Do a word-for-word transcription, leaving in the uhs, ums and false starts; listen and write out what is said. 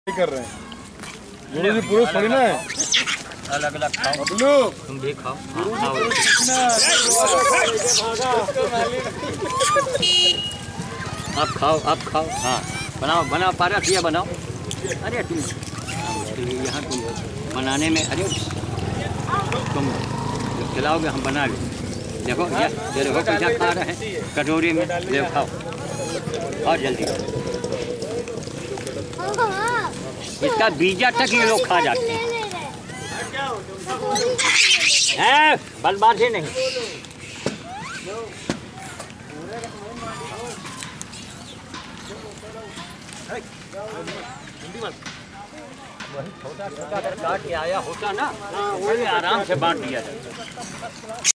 कर रहे हैं गुरु जी, पुरुष थोड़ी ना है। अलग अलग खाओ, बबलू तुम भी खाओ। आप खाओ, आप खाओ। हाँ बनाओ बनाओ, पारस ये बनाओ। अरे तुम यहाँ तुम बनाने में, अरे तुम खिलाओगे हम बना लें। देखो ये ये देखो कैसा खा रहे हैं कटोरी में, ले खाओ और जल्दी। इसका बीजा तक ये लोग खा जाते हैं। बलबाजी नहीं। वही छोटा छोटा काट के आया होता ना, वही आराम से बांट दिया जाता।